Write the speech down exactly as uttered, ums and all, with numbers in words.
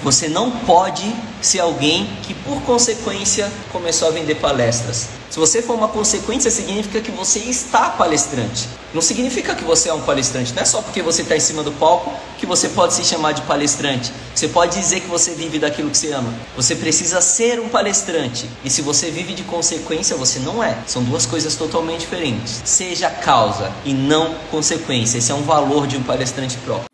Você não pode ser alguém que, por consequência, começou a vender palestras. Se você for uma consequência, significa que você está palestrante. Não significa que você é um palestrante. Não é só porque você está em cima do palco que você pode se chamar de palestrante. Você pode dizer que você vive daquilo que você ama. Você precisa ser um palestrante. E se você vive de consequência, você não é. São duas coisas totalmente diferentes. Seja causa e não consequência. Esse é um valor de um palestrante próprio.